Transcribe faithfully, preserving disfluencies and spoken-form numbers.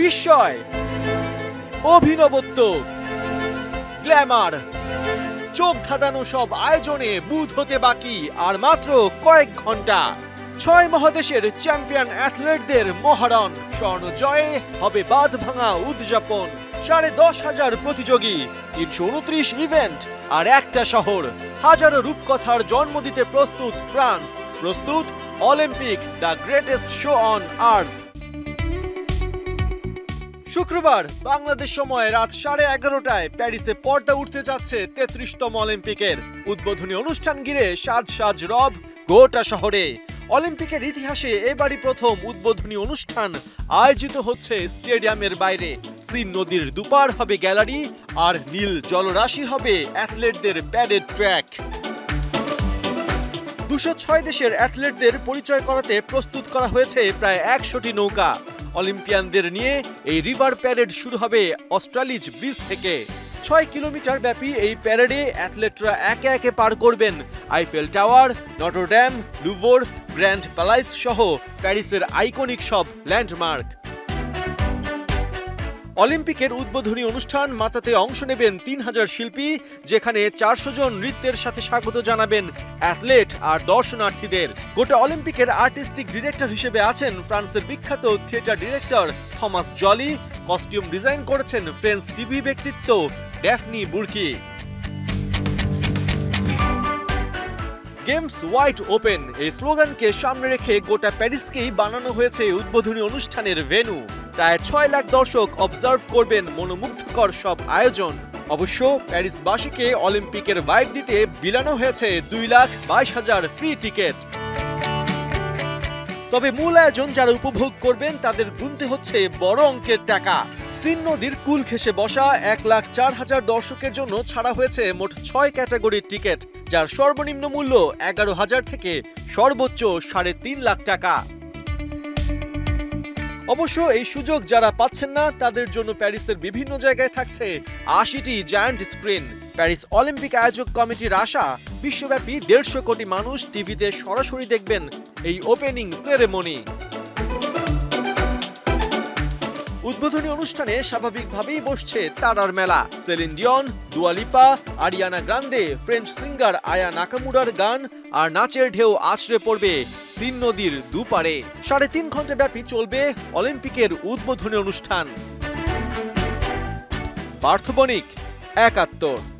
বিস্ময়, অভিনবত্ব, গ্ল্যামার, চোখ ধাঁধানো সব আয়োজনে বুঁদ হতে বাকি আর মাত্র কয়েক ঘন্টা। ছয় মহাদেশের চ্যাম্পিয়ন অ্যাথলেটদের মহারণ, স্বর্ণ জয়ে হবে বাঁধ ভাঙা উদযাপন। সাড়ে দশ হাজার প্রতিযোগী, তিনশো উনত্রিশ ইভেন্ট আর একটা শহর। হাজারো রূপকথার জন্ম দিতে প্রস্তুত ফ্রান্স, প্রস্তুত Olympic, the greatest show on earth. শুক্রবার বাংলাদেশ সময় রাত সাড়ে এগারোটায় প্যারিসে পর্দা উঠতে যাচ্ছে তেত্রিশতম অলিম্পিকের। উদ্বোধনী অনুষ্ঠান ঘিরে সাজ সাজ রব গোটা শহরে। অলিম্পিকের ইতিহাসে এবারই প্রথম উদ্বোধনী অনুষ্ঠান আয়োজিত হচ্ছে স্টেডিয়ামের বাইরে। সিন নদীর দুপার হবে গ্যালারি আর নীল জলরাশি হবে অ্যাথলেটদের প্যারেড ট্র্যাক। দুশো ছয় দেশের অ্যাথলেটদের পরিচয় করাতে প্রস্তুত করা হয়েছে প্রায় একশোটি নৌকা। অলিম্পিয়ানদের নিয়ে এই রিভার প্যারেড শুরু হবে অস্ট্রালিজ ব্রিজ থেকে। ছয় কিলোমিটার ব্যাপী এই প্যারেডে অ্যাথলেটরা একে একে পার করবেন Eiffel Tower, Notre Dame, Louvre, Grand Palais সহ প্যারিসের আইকনিক সব ল্যান্ডমার্ক। অলিম্পিকের উদ্বোধনী অনুষ্ঠান মাতাতে অংশ নেবেন তিন হাজার শিল্পী, যেখানে চারশো জন নৃত্যের সাথে স্বাগত জানাবেন অ্যাথলেট আর দর্শনার্থীদের। গোটা অলিম্পিকের আর্টিস্টিক ডিরেক্টর হিসেবে আছেন ফ্রান্সের বিখ্যাত theatre director Thomas Jolly. Costume design করেছেন ফ্রেঞ্চ টিভি ব্যক্তিত্ব Daphne Burki. Games wide open এই স্লোগানকে সামনে রেখে গোটা প্যারিসকেই বানানো হয়েছে উদ্বোধনী অনুষ্ঠানের ভেন্যু। প্রায় ছয় লাখ দর্শক অবজার্ভ করবেন মনোমুগ্ধকর সব আয়োজন। অবশ্য প্যারিসবাসীকে অলিম্পিকের ভাইব দিতে বিলানো হয়েছে দুই লাখ বাইশ হাজার ফ্রি টিকিট। তবে মূল আয়োজন যারা উপভোগ করবেন তাদের গুনতে হচ্ছে বড় অঙ্কের টাকা। সিন নদীর কুল ঘেঁষে বসা এক লাখ চার হাজার দর্শকের জন্য ছাড়া হয়েছে মোট ছয় ক্যাটাগরির টিকিট, যার সর্বনিম্ন মূল্য এগারো হাজার থেকে সর্বোচ্চ সাড়ে তিন লাখ টাকা। অবশ্য এই সুযোগ যারা পাচ্ছেন না তাদের জন্য প্যারিসের বিভিন্ন জায়গায় থাকছে আশিটি জায়ান্ট স্ক্রিন। প্যারিস অলিম্পিক আয়োজক কমিটির আশা, বিশ্বব্যাপী দেড়শো কোটি মানুষ টিভিতে সরাসরি দেখবেন এই ওপেনিং সেরেমনি। উদ্বোধনী অনুষ্ঠানে স্বাভাবিকভাবেই বসছে তারার মেলা। Celine Dion, Dua Lipa, Ariana Grande, French singer Aya নাকামুরার গান আর নাচের ঢেউ আছড়ে পড়বে সিন নদীর দুপারে। সাড়ে তিন ঘন্টা ব্যাপী চলবে অলিম্পিকের উদ্বোধনী অনুষ্ঠান। পার্থ বণিক, একাত্তর।